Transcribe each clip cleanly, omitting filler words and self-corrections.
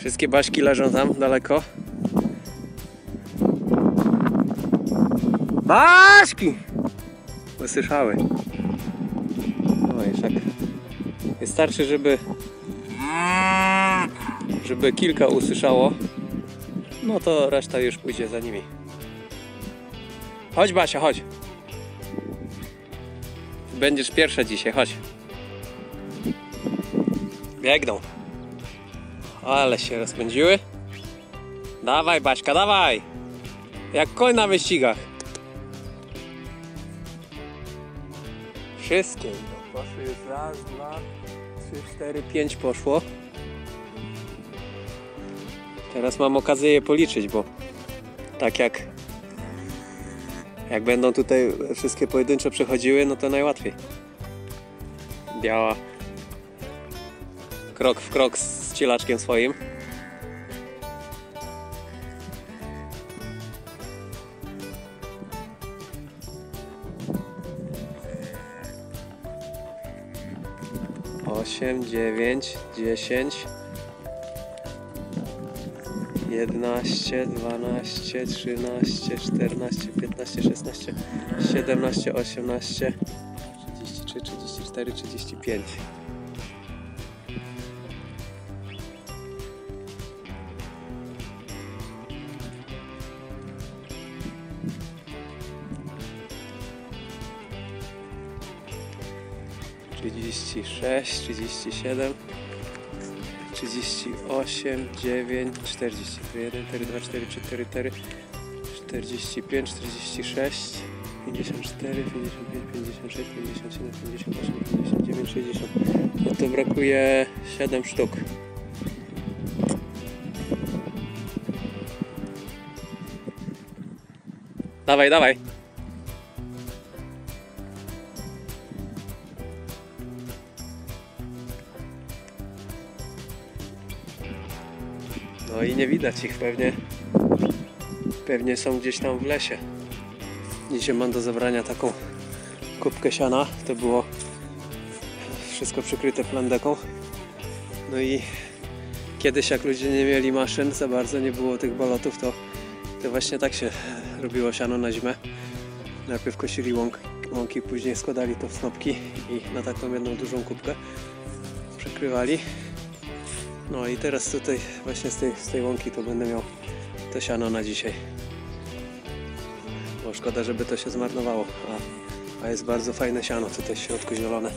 Wszystkie baśki leżą tam daleko. Baśki! Usłyszały. No i tak. Wystarczy, żeby kilka usłyszało. No to reszta już pójdzie za nimi. Chodź Basia, chodź. Będziesz pierwsza dzisiaj, chodź. Biegną. Ale się rozpędziły. Dawaj Baśka, dawaj. Jak koń na wyścigach. Wszystkie idą. Poszły już raz, dwa, trzy, cztery, pięć poszło. Teraz mam okazję je policzyć, bo tak jak będą tutaj wszystkie pojedynczo przechodziły, no to najłatwiej. Biała krok w krok z cielaczkiem swoim. Osiem, 9, 10, 11, 12, 13, 14, 15, 16, 17, 18, 33, 34, 35. Trzydzieści 37, 38, 9, 41, 42, 44, 45, 46, 54, 55, 56, 57, 58, 59, 60. No to brakuje 7 sztuk. Dawaj, dawaj. No i nie widać ich, pewnie są gdzieś tam w lesie. Dzisiaj mam do zabrania taką kubkę siana, to było wszystko przykryte plandeką. No i kiedyś jak ludzie nie mieli maszyn za bardzo, nie było tych balotów, to właśnie tak się robiło siano na zimę. Najpierw kosili łąki, później składali to w snopki i na taką jedną dużą kubkę przykrywali. No i teraz tutaj właśnie z tej łąki to będę miał to siano na dzisiaj. Bo szkoda, żeby to się zmarnowało, a jest bardzo fajne siano tutaj w środku zielone.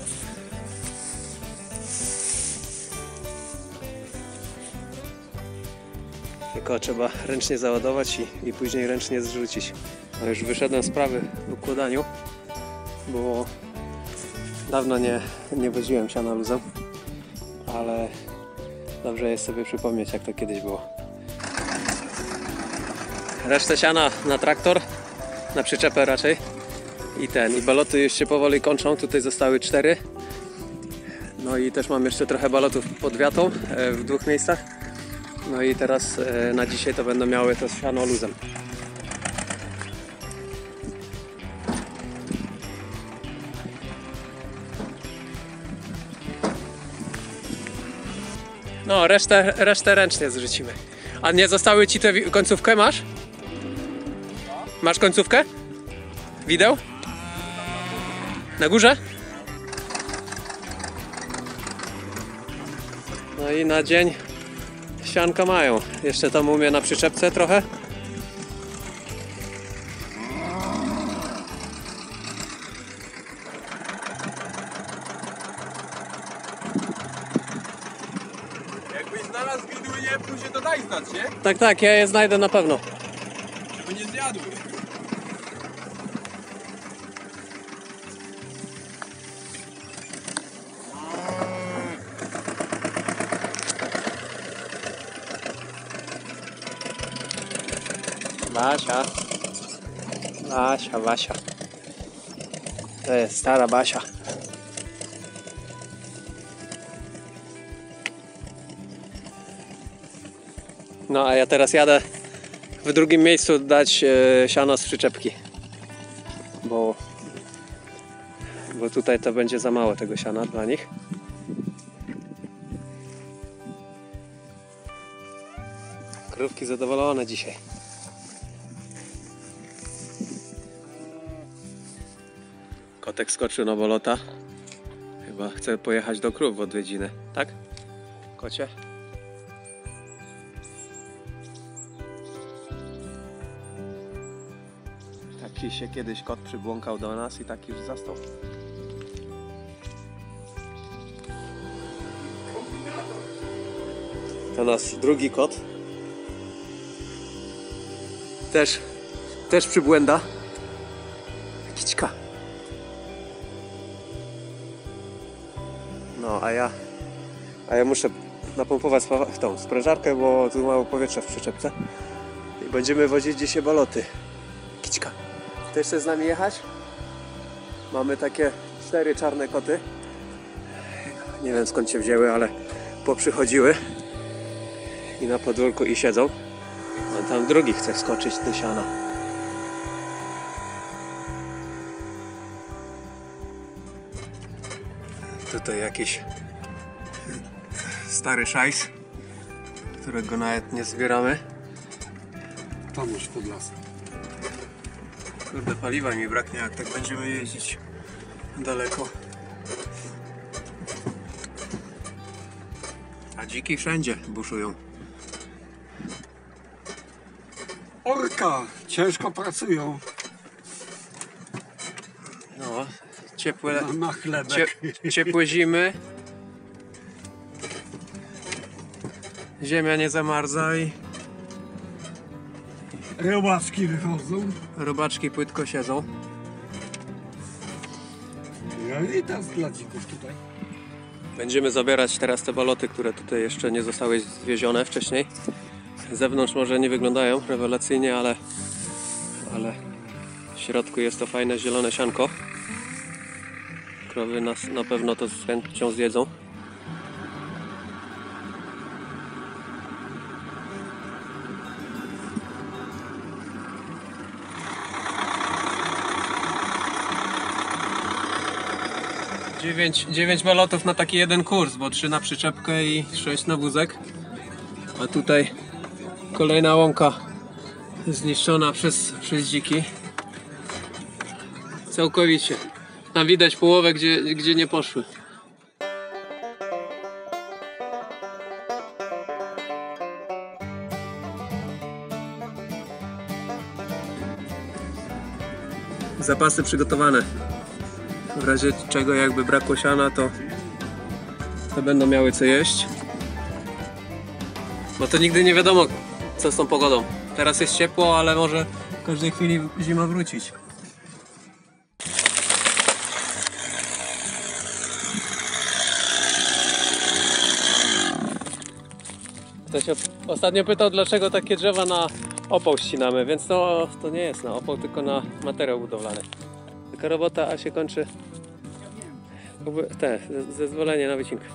Tylko trzeba ręcznie załadować i później ręcznie zrzucić. No już wyszedłem z sprawy w układaniu, bo dawno nie woziłem siana luzem, ale dobrze jest sobie przypomnieć, jak to kiedyś było. Resztę siana na traktor, na przyczepę raczej. I baloty już się powoli kończą. Tutaj zostały 4. No i też mam jeszcze trochę balotów pod wiatą w 2 miejscach. No i teraz na dzisiaj to będą miały to siano luzem. No, resztę ręcznie zrzucimy. A nie zostały ci te końcówkę masz? Masz końcówkę? Wideł? Na górze? No i na dzień sianka mają. Jeszcze tam umie na przyczepce trochę. Znalazł widły, nie pójdzie, to daj znać, nie? Tak, ja je znajdę na pewno. Żeby nie zjadły. Basia. To jest stara Basia. No a ja teraz jadę w drugim miejscu dać siano z przyczepki, bo tutaj to będzie za mało tego siana dla nich. Krówki zadowolone dzisiaj. Kotek skoczył na bolota. Chyba chce pojechać do krów w odwiedziny, tak? Kocie? Taki się kiedyś kot przybłąkał do nas i tak już zastał. To nasz drugi kot. Też przybłęda. Kićka. No, a ja muszę napompować w tą sprężarkę, bo tu mało powietrza w przyczepce. I będziemy wozić dzisiaj baloty. Kićka. Chcesz z nami jechać? Mamy takie 4 czarne koty. Nie wiem skąd się wzięły, ale poprzychodziły. I na podwórku i siedzą. A tam drugi chce wskoczyć do siana. Tutaj jakiś stary szajs, którego nawet nie zbieramy. Tam już pod lasem. Kurde, paliwa mi braknie, jak tak będziemy jeździć daleko. A dziki wszędzie buszują. Orka! Ciężko pracują No, ciepłe, na chlebek. ciepłe zimy. Ziemia nie zamarza i Robaczki wychodzą. robaczki płytko siedzą. No i teraz dla dzików tutaj. Będziemy zabierać teraz te baloty, które tutaj jeszcze nie zostały zwiezione wcześniej. Z zewnątrz może nie wyglądają rewelacyjnie, ale w środku jest to fajne zielone sianko. Krowy nas na pewno to z chęcią zjedzą. Dziewięć balotów na taki jeden kurs, bo 3 na przyczepkę i 6 na wózek. A tutaj kolejna łąka zniszczona przez dziki. Całkowicie. Tam widać połowę, gdzie nie poszły. Zapasy przygotowane. W razie czego jakby brakło siana, to będą miały co jeść. Bo to nigdy nie wiadomo, co z tą pogodą. Teraz jest ciepło, ale może w każdej chwili zima wrócić. Ktoś ostatnio pytał, dlaczego takie drzewa na opał ścinamy, więc to nie jest na opał, tylko na materiał budowlany. Taka robota, a się kończy zezwolenie na wycinkę.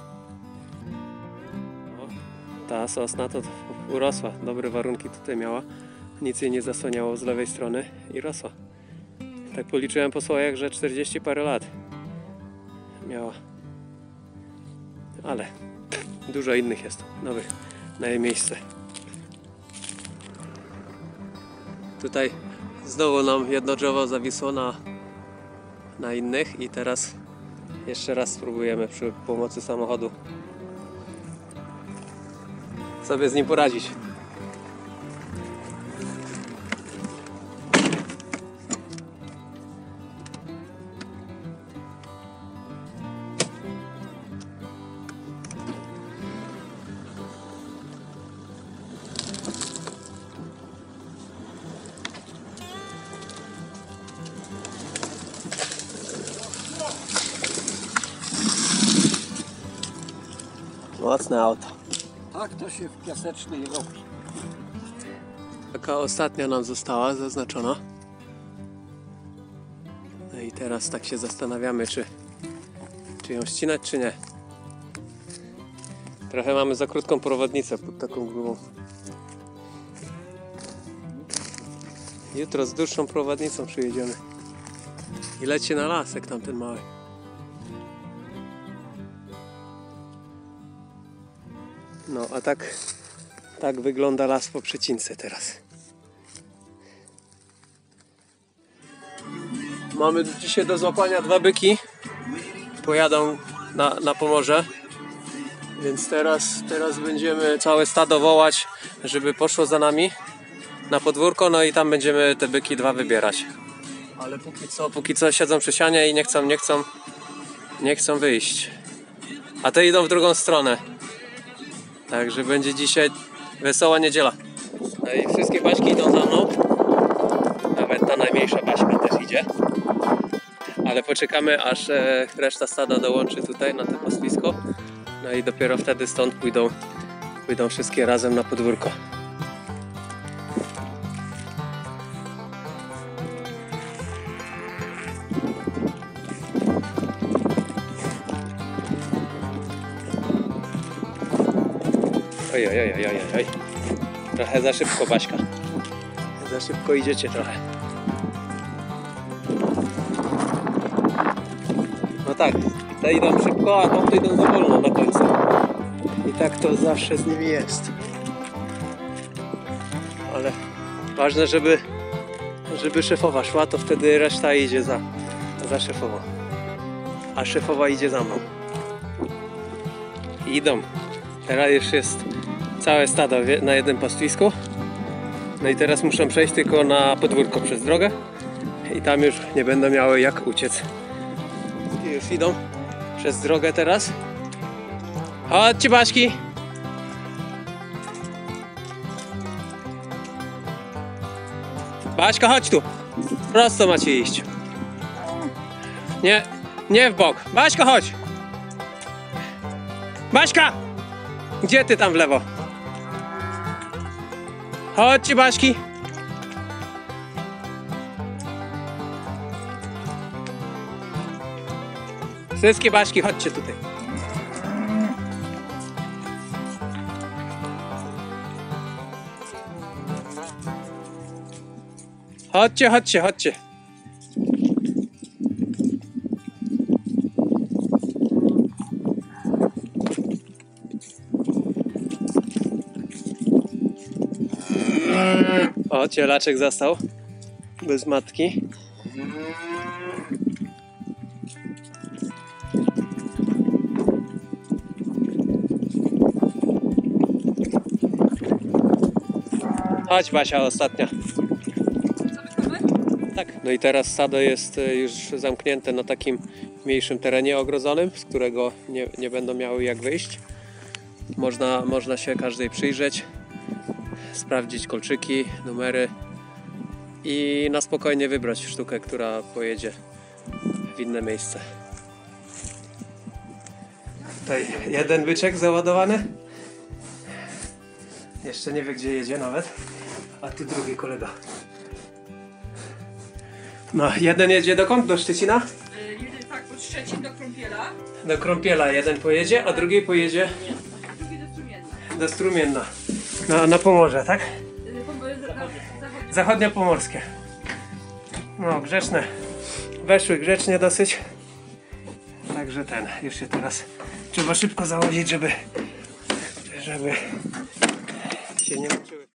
Ta sosna to urosła, dobre warunki tutaj miała, nic jej nie zasłaniało z lewej strony i rosła. Tak policzyłem po słojach, że 40 parę lat miała, ale dużo innych jest nowych na jej miejsce. Tutaj znowu nam jedno drzewo zawisło na innych i teraz jeszcze raz spróbujemy przy pomocy samochodu sobie z nim poradzić. Mocne auto. Tak to się w piasecznej robi. Taka ostatnia nam została zaznaczona. No i teraz tak się zastanawiamy, czy ją ścinać, czy nie. Trochę mamy za krótką prowadnicę pod taką grubą. Jutro z dłuższą prowadnicą przyjedziemy. I leci na las, jak tamten mały. No a tak Tak wygląda las po przecince teraz. Mamy dzisiaj do złapania 2 byki. Pojadą na Pomorze. Więc teraz będziemy całe stado wołać, żeby poszło za nami na podwórko, no i tam będziemy te byki 2 wybierać. Ale póki co siedzą przy sianie i nie chcą wyjść. A te idą w drugą stronę. Także będzie dzisiaj wesoła niedziela. No i wszystkie baśki idą za mną. Nawet ta najmniejsza baśka też idzie. Ale poczekamy, aż reszta stada dołączy tutaj na to pastwisko. No i dopiero wtedy stąd pójdą wszystkie razem na podwórko. Oj. Trochę za szybko, Baśka. Za szybko idziecie trochę. No tak, te idą szybko, a tamte idą za wolno na końcu. I tak to zawsze z nimi jest. Ale ważne, żeby szefowa szła, to wtedy reszta idzie za szefową. A szefowa idzie za mną. I idą. Teraz już jest całe stado na jednym pastwisku. No i teraz muszę przejść tylko na podwórko przez drogę. I tam już nie będą miały jak uciec. I już idą przez drogę teraz. Chodźcie, Baśki! Baśka, chodź tu! Prosto macie iść. Nie w bok. Baśka, chodź! Baśka! Gdzie ty tam w lewo? Chodźcie, Baśki! Wszystkie Baśki, chodźcie tutaj. Chodźcie. O, cielaczek został bez matki. Chodź, Basia, ostatnia. Tak. No i teraz stado jest już zamknięte na takim mniejszym terenie ogrodzonym, z którego nie będą miały jak wyjść. Można się każdej przyjrzeć, sprawdzić kolczyki, numery i na spokojnie wybrać sztukę, która pojedzie w inne miejsce. Tutaj jeden byczek załadowany. Jeszcze nie wie, gdzie jedzie nawet. A tu drugi kolega. No, jeden jedzie dokąd? Do Szczecina? Jeden tak, od Szczecin do Krąpiela. Do Krąpiela jeden pojedzie, a drugi pojedzie Drugi do Strumienna. do Strumienna. Na Pomorze, tak? Zachodniopomorskie. No, grzeczne. Weszły grzecznie dosyć. Także już się teraz trzeba szybko założyć, żeby się nie uczyły.